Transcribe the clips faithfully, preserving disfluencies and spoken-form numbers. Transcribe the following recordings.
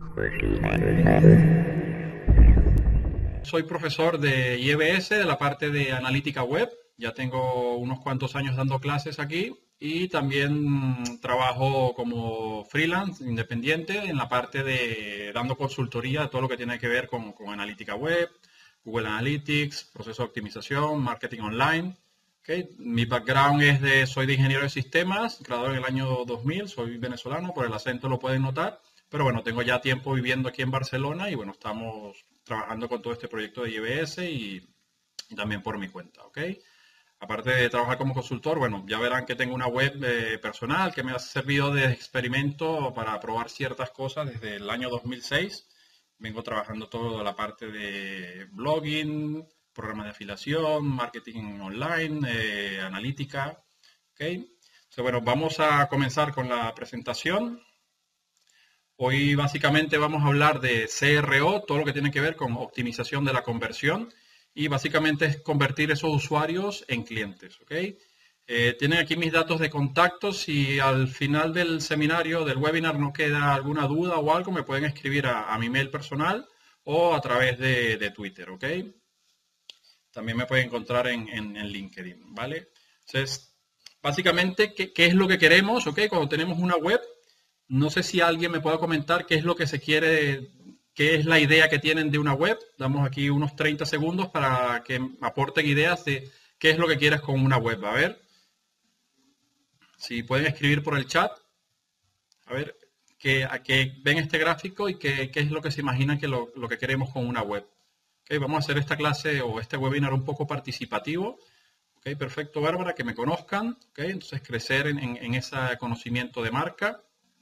Soy profesor de I E B S, de la parte de analítica web. Ya tengo unos cuantos años dando clases aquí y también trabajo como freelance, independiente, en la parte de dando consultoría de todo lo que tiene que ver con, con analítica web, Google Analytics, proceso de optimización, marketing online. Okay. Mi background es de, soy de ingeniero de sistemas, graduado en el año dos mil, soy venezolano, por el acento lo pueden notar, pero bueno, tengo ya tiempo viviendo aquí en Barcelona y bueno, estamos trabajando con todo este proyecto de I E B S y, y también por mi cuenta, ¿ok? Aparte de trabajar como consultor, bueno, ya verán que tengo una web eh, personal que me ha servido de experimento para probar ciertas cosas desde el año dos mil seis. Vengo trabajando toda la parte de blogging, programas de afiliación, marketing online, eh, analítica. ¿Okay? Entonces, bueno, vamos a comenzar con la presentación. Hoy básicamente vamos a hablar de C R O, todo lo que tiene que ver con optimización de la conversión y básicamente es convertir esos usuarios en clientes. ¿Okay? Eh, tienen aquí mis datos de contacto. Si al final del seminario, del webinar, no queda alguna duda o algo, me pueden escribir a, a mi mail personal o a través de, de Twitter, ¿ok? También me pueden encontrar en, en, en LinkedIn, ¿vale? Entonces, básicamente, ¿qué, ¿qué es lo que queremos, ¿ok? Cuando tenemos una web, no sé si alguien me pueda comentar qué es lo que se quiere, qué es la idea que tienen de una web. Damos aquí unos treinta segundos para que aporten ideas de qué es lo que quieres con una web. A ver. Si pueden escribir por el chat, a ver, que, a que ven este gráfico y qué es lo que se imaginan que lo, lo que queremos con una web. Okay, vamos a hacer esta clase o este webinar un poco participativo. Okay, perfecto, Bárbara, que me conozcan. Okay, entonces, crecer en, en, en ese conocimiento de marca.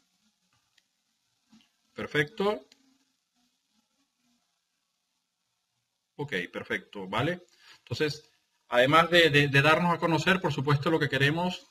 Perfecto. Ok, perfecto, ¿vale? Entonces, además de, de, de darnos a conocer, por supuesto, lo que queremos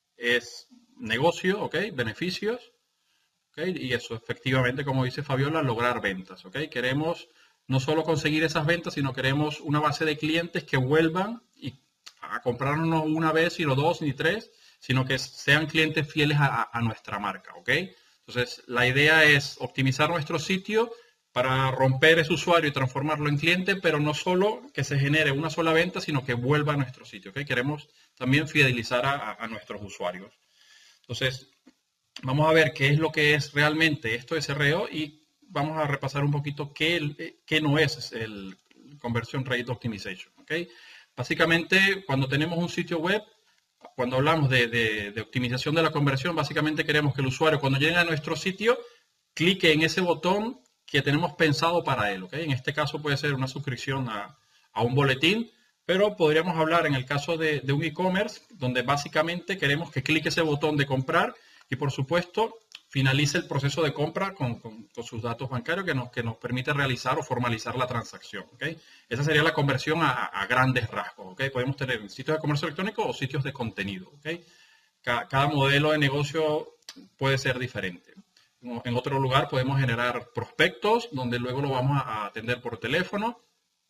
es negocio, ¿ok? Beneficios. ¿Okay? Y eso, efectivamente, como dice Fabiola, lograr ventas. ¿Okay? Queremos no solo conseguir esas ventas, sino queremos una base de clientes que vuelvan y a comprarnos una vez, y no dos, ni tres, sino que sean clientes fieles a, a nuestra marca. ¿Okay? Entonces, la idea es optimizar nuestro sitio para romper ese usuario y transformarlo en cliente, pero no solo que se genere una sola venta, sino que vuelva a nuestro sitio. ¿Okay? Queremos también fidelizar a, a nuestros usuarios. Entonces, vamos a ver qué es lo que es realmente esto de C R O y vamos a repasar un poquito qué, qué no es el Conversion Rate Optimization. ¿Okay? Básicamente, cuando tenemos un sitio web, cuando hablamos de, de, de optimización de la conversión, básicamente queremos que el usuario, cuando llegue a nuestro sitio, clique en ese botón que tenemos pensado para él. ¿Okay? En este caso puede ser una suscripción a, a un boletín, pero podríamos hablar en el caso de, de un e-commerce, donde básicamente queremos que clique ese botón de comprar y, por supuesto, finalice el proceso de compra con, con, con sus datos bancarios que nos, que nos permite realizar o formalizar la transacción. ¿Okay? Esa sería la conversión a, a grandes rasgos. ¿Okay? Podemos tener sitios de comercio electrónico o sitios de contenido. ¿Okay? Cada, cada modelo de negocio puede ser diferente. En otro lugar podemos generar prospectos, donde luego lo vamos a atender por teléfono.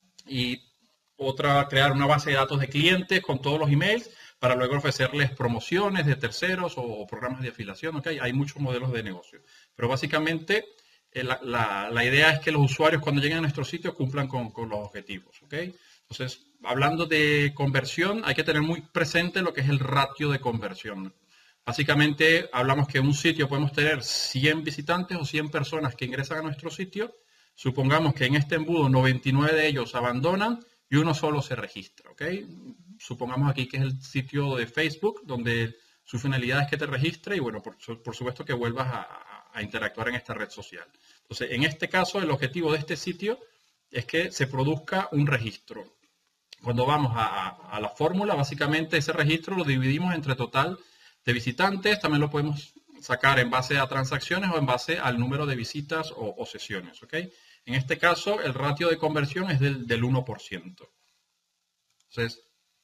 Y otra, crear una base de datos de clientes con todos los emails para luego ofrecerles promociones de terceros o programas de afiliación. ¿Okay? Hay muchos modelos de negocio. Pero básicamente eh, la, la, la idea es que los usuarios cuando lleguen a nuestro sitio cumplan con, con los objetivos. ¿Okay? Entonces, hablando de conversión, hay que tener muy presente lo que es el ratio de conversión. Básicamente hablamos que en un sitio podemos tener cien visitantes o cien personas que ingresan a nuestro sitio. Supongamos que en este embudo noventa y nueve de ellos abandonan y uno solo se registra. ¿Okay? Supongamos aquí que es el sitio de Facebook, donde su finalidad es que te registre y, bueno, por, por supuesto que vuelvas a, a interactuar en esta red social. Entonces, en este caso, el objetivo de este sitio es que se produzca un registro. Cuando vamos a, a, a la fórmula, básicamente ese registro lo dividimos entre total de visitantes. También lo podemos sacar en base a transacciones o en base al número de visitas o, o sesiones. ¿Okay? En este caso, el ratio de conversión es del, del uno por ciento. Entonces,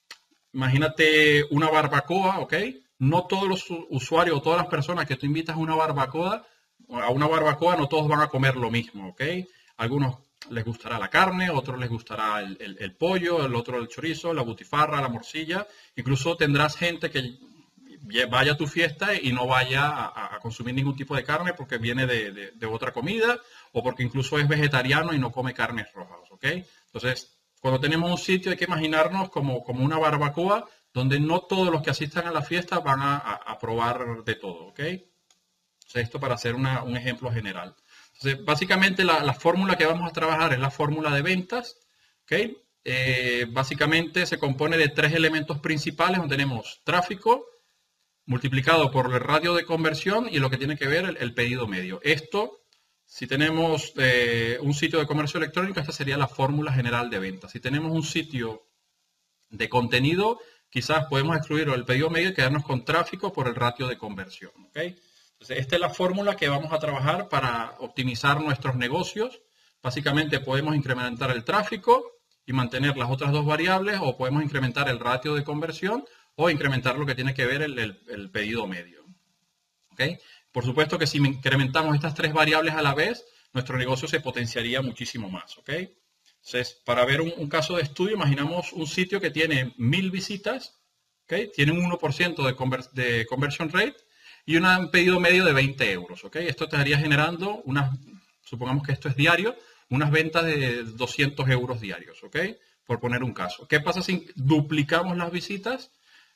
imagínate una barbacoa, ¿ok? No todos los usuarios o todas las personas que tú invitas a una barbacoa, a una barbacoa no todos van a comer lo mismo, ¿ok? Algunos les gustará la carne, otros les gustará el, el, el pollo, el otro el chorizo, la butifarra, la morcilla. Incluso tendrás gente que vaya a tu fiesta y no vaya a, a consumir ningún tipo de carne porque viene de, de, de otra comida o porque incluso es vegetariano y no come carnes rojas, ¿ok? Entonces, cuando tenemos un sitio hay que imaginarnos como, como una barbacoa donde no todos los que asistan a la fiesta van a, a, a probar de todo, ¿ok? Entonces, esto para hacer una, un ejemplo general. Entonces, básicamente la, la fórmula que vamos a trabajar es la fórmula de ventas, ¿ok? Eh, básicamente se compone de tres elementos principales, donde tenemos tráfico multiplicado por el radio de conversión y lo que tiene que ver el, el pedido medio. Esto, si tenemos eh, un sitio de comercio electrónico, esta sería la fórmula general de ventas. Si tenemos un sitio de contenido, quizás podemos excluir el pedido medio y quedarnos con tráfico por el ratio de conversión, ¿ok? Entonces, esta es la fórmula que vamos a trabajar para optimizar nuestros negocios. Básicamente podemos incrementar el tráfico y mantener las otras dos variables, o podemos incrementar el ratio de conversión o incrementar lo que tiene que ver el, el, el pedido medio. ¿Okay? Por supuesto que si incrementamos estas tres variables a la vez, nuestro negocio se potenciaría muchísimo más. ¿Okay? Entonces, para ver un, un caso de estudio, imaginamos un sitio que tiene mil visitas, ¿okay? Tiene un uno por ciento de, conver de conversion rate y un pedido medio de veinte euros. ¿Okay? Esto te estaría generando unas, supongamos que esto es diario, unas ventas de doscientos euros diarios, ¿ok? Por poner un caso. ¿Qué pasa si duplicamos las visitas?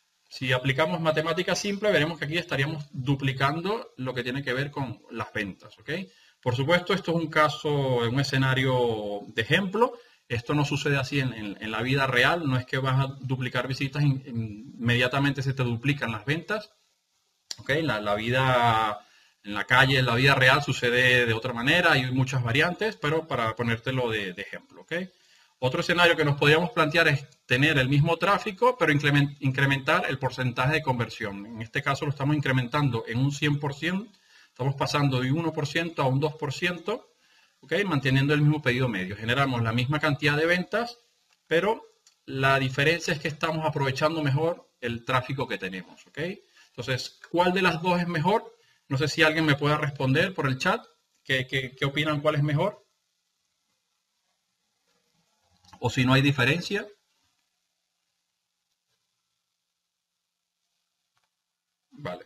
Si aplicamos matemática simple, veremos que aquí estaríamos duplicando lo que tiene que ver con las ventas, ¿ok? Por supuesto, esto es un caso, un escenario de ejemplo. Esto no sucede así en, en, en la vida real. No es que vas a duplicar visitas, in, inmediatamente se te duplican las ventas, ¿ok? La, la vida... En la calle, en la vida real, sucede de otra manera, hay muchas variantes, pero para ponértelo de, de ejemplo. ¿Okay? Otro escenario que nos podríamos plantear es tener el mismo tráfico, pero incrementar el porcentaje de conversión. En este caso lo estamos incrementando en un cien por ciento, estamos pasando de un uno por ciento a un dos por ciento, ¿okay? Manteniendo el mismo pedido medio. Generamos la misma cantidad de ventas, pero la diferencia es que estamos aprovechando mejor el tráfico que tenemos. ¿Okay? Entonces, ¿cuál de las dos es mejor? No sé si alguien me pueda responder por el chat. ¿Qué, qué, qué opinan? ¿Cuál es mejor? O si no hay diferencia. Vale.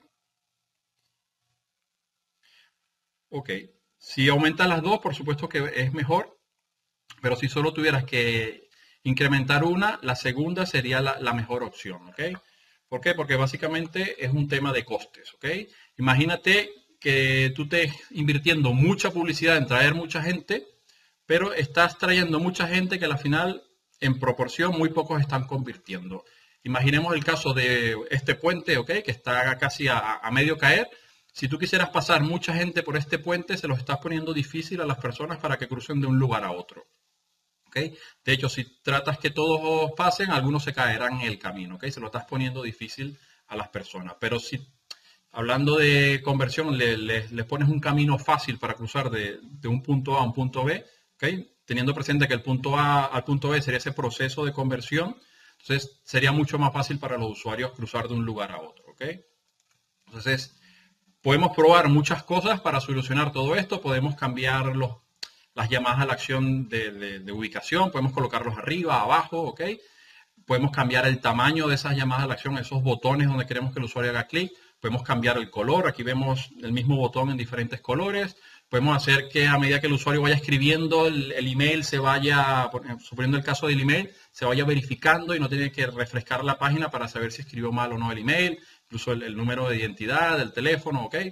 Ok. Si aumentan las dos, por supuesto que es mejor. Pero si solo tuvieras que incrementar una, la segunda sería la, la mejor opción. ¿Ok? ¿Por qué? Porque básicamente es un tema de costes, ¿ok? Imagínate que tú estés invirtiendo mucha publicidad en traer mucha gente, pero estás trayendo mucha gente que al final, en proporción, muy pocos están convirtiendo. Imaginemos el caso de este puente, ¿ok? Que está casi a, a medio caer. Si tú quisieras pasar mucha gente por este puente, se lo estás poniendo difícil a las personas para que crucen de un lugar a otro. ¿Okay? De hecho, si tratas que todos pasen, algunos se caerán en el camino, ¿okay? Se lo estás poniendo difícil a las personas. Pero si, hablando de conversión, le, le, le pones un camino fácil para cruzar de, de un punto A a un punto B, ¿okay? Teniendo presente que el punto A al punto B sería ese proceso de conversión, entonces sería mucho más fácil para los usuarios cruzar de un lugar a otro, ¿okay? Entonces, podemos probar muchas cosas para solucionar todo esto. Podemos cambiar los las llamadas a la acción de, de, de ubicación, podemos colocarlos arriba, abajo, ¿ok? Podemos cambiar el tamaño de esas llamadas a la acción, esos botones donde queremos que el usuario haga clic, podemos cambiar el color, aquí vemos el mismo botón en diferentes colores, podemos hacer que a medida que el usuario vaya escribiendo, el, el email se vaya, suponiendo el caso del email, se vaya verificando y no tiene que refrescar la página para saber si escribió mal o no el email, incluso el, el número de identidad, el teléfono, ¿ok?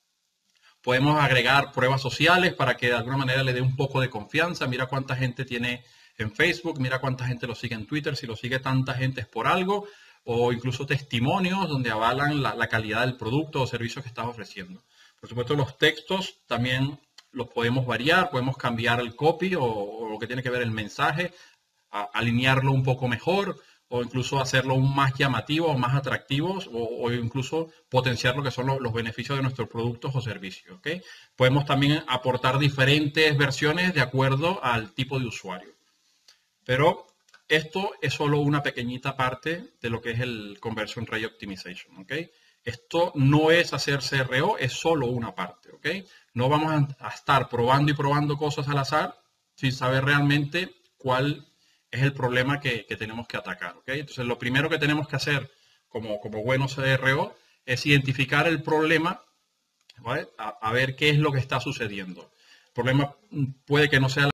Podemos agregar pruebas sociales para que de alguna manera le dé un poco de confianza. Mira cuánta gente tiene en Facebook, mira cuánta gente lo sigue en Twitter. Si lo sigue tanta gente es por algo. O incluso testimonios donde avalan la, la calidad del producto o servicio que estás ofreciendo. Por supuesto, los textos también los podemos variar. Podemos cambiar el copy o, o lo que tiene que ver el mensaje, a, alinearlo un poco mejor, o incluso hacerlo más llamativo o más atractivo, o, o incluso potenciar lo que son los, los beneficios de nuestros productos o servicios. ¿Okay? Podemos también aportar diferentes versiones de acuerdo al tipo de usuario. Pero esto es solo una pequeñita parte de lo que es el Conversion Rate Optimization. ¿Okay? Esto no es hacer C R O, es solo una parte. ¿Okay? No vamos a estar probando y probando cosas al azar sin saber realmente cuál es el problema que, que tenemos que atacar. ¿Okay? Entonces, lo primero que tenemos que hacer como, como buenos C R O es identificar el problema, ¿vale? A, a ver qué es lo que está sucediendo. El problema puede que no sea